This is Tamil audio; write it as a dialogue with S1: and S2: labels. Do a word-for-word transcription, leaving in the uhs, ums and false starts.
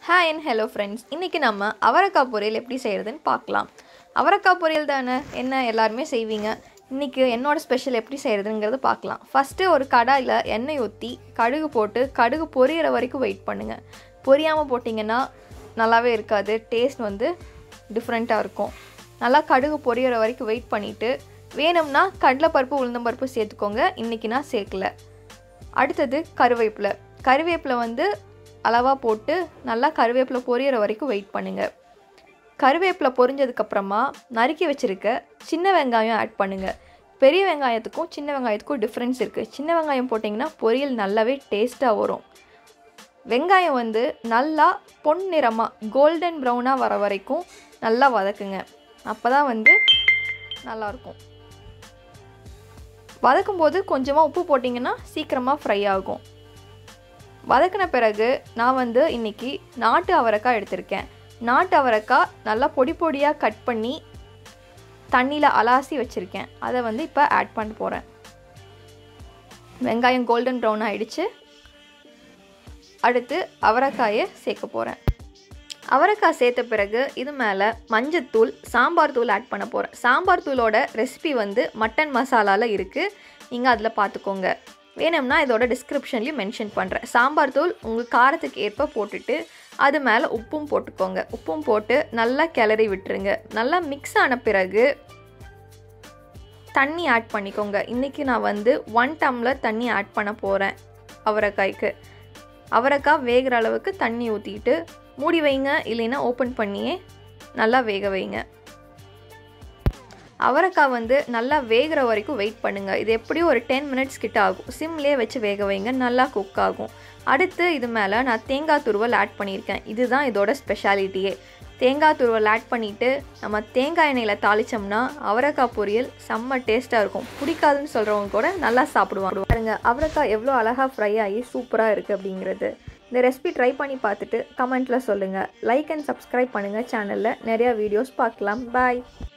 S1: Hi and hello friends. இன்னைக்கு நம்ம அவரைக்காய் பொரியல் எப்படி செய்யறதுன்னு பார்க்கலாம். அவரைக்காய் பொரியல் தானே என்ன எல்லாரும் செய்வீங்க. இன்னைக்கு என்னோட ஸ்பெஷல் எப்படி செய்யறதுங்கிறது பார்க்கலாம். ஃபர்ஸ்ட் ஒரு கடாயில எண்ணெய் ஊத்தி கடுகு போட்டு கடுகு பொரியற வரைக்கும் வெயிட் பண்ணுங்க. பொரியாம போடிங்கன்னா நல்லாவே இருக்காது. டேஸ்ட் வந்து டிஃபரண்டா இருக்கும். நல்லா கடுகு பொரியற வரைக்கும் வெயிட் பண்ணிட்டு வேணும்னா கடலை பருப்பு உளுந்தம் பருப்பு சேர்த்துக்கோங்க. இன்னைக்கு நான் சேர்க்கல. அடுத்து கறிவேப்பிலை. கறிவேப்பிலை வந்து அளவா போட்டு நல்லா கறிவேப்பிலை பொரியற வரைக்கும் வெயிட் பண்ணுங்க. கறிவேப்பிலை பொரிஞ்சதுக்கு அப்புறமா நறுக்கி வச்சிருக்க சின்ன வெங்காயம் ஆட் பண்ணுங்க. பெரிய வெங்காயத்துக்கும் சின்ன வெங்காயத்துக்கும் டிஃபரன்ஸ் இருக்கு. சின்ன வெங்காயம் போட்டிங்கன்னா பொரியல் நல்லாவே டேஸ்டா வரும். வெங்காயம் வந்து நல்லா பொன்னிறமா கோல்டன் ப்ரௌனா வர வரைக்கும் நல்லா வதக்குங்க. அப்பதான் வந்து நல்லா இருக்கும். வதக்கும்போது கொஞ்சமா உப்பு போட்டிங்கன்னா சீக்கிரமா ஃப்ரை ஆகும். வதக்கின பிறகு நான் வந்து இன்னைக்கு நாட்டு அவரைக்காய் எடுத்திருக்கேன். நாட்டு அவரைக்காய் நல்லா பொடி பொடியாக கட் பண்ணி தண்ணியில் அலாசி வச்சுருக்கேன். அதை வந்து இப்போ ஆட் பண்ண போகிறேன். வெங்காயம் கோல்டன் ப்ரௌன் ஆகிடுச்சு. அடுத்து அவரைக்காயை சேர்க்க போகிறேன். அவரைக்காய் சேர்த்த பிறகு இது மேலே மஞ்சத்தூள் சாம்பார் தூள் ஆட் பண்ண போகிறேன். சாம்பார் தூளோட ரெசிபி வந்து மட்டன் மசாலாவில் இருக்குது. நீங்கள் அதில் பார்த்துக்கோங்க. வேணும்னா இதோட டிஸ்கிரிப்ஷன்லையும் மென்ஷன் பண்ணுறேன். சாம்பார் தூள் உங்கள் காரத்துக்கு ஏற்ப போட்டுட்டு அது மேலே உப்பும் போட்டுக்கோங்க. உப்பும் போட்டு நல்லா கிளறி விட்டுருங்க. நல்லா மிக்ஸ் ஆன பிறகு தண்ணி ஆட் பண்ணிக்கோங்க. இன்றைக்கி நான் வந்து ஒன் டம்ளர் தண்ணி ஆட் பண்ண போகிறேன் அவரைக்காய்க்கு. அவரைக்காய் வேகிற அளவுக்கு தண்ணி ஊற்றிட்டு மூடி வைங்க. இல்லைன்னா ஓப்பன் பண்ணியே நல்லா வேக வைங்க. அவரைக்காய் வந்து நல்லா வேகிற வரைக்கும் வெயிட் பண்ணுங்கள். இது எப்படியும் ஒரு டென் மினிட்ஸ் கிட்ட ஆகும். சிம்லேயே வச்சு வேக வைங்க. நல்லா குக் ஆகும். அடுத்து இது மேலே நான் தேங்காய் துருவல் ஆட் பண்ணியிருக்கேன். இதுதான் இதோட ஸ்பெஷாலிட்டியே. தேங்காய் துருவல் ஆட் பண்ணிவிட்டு நம்ம தேங்காய் எண்ணெயில் தாளித்தோம்னா அவரைக்காய் பொரியல் செம்ம டேஸ்ட்டாக இருக்கும். பிடிக்காதுன்னு சொல்கிறவங்க கூட நல்லா சாப்பிடுவாங்க. பாருங்க அவரைக்காய் எவ்வளோ அழகாக ஃப்ரை ஆகி சூப்பராக இருக்குது அப்படிங்கிறது. இந்த ரெசிபி ட்ரை பண்ணி பார்த்துட்டு கமெண்ட்டில் சொல்லுங்கள். லைக் அண்ட் சப்ஸ்கிரைப் பண்ணுங்கள். சேனலில் நிறையா வீடியோஸ் பார்க்கலாம். பாய்.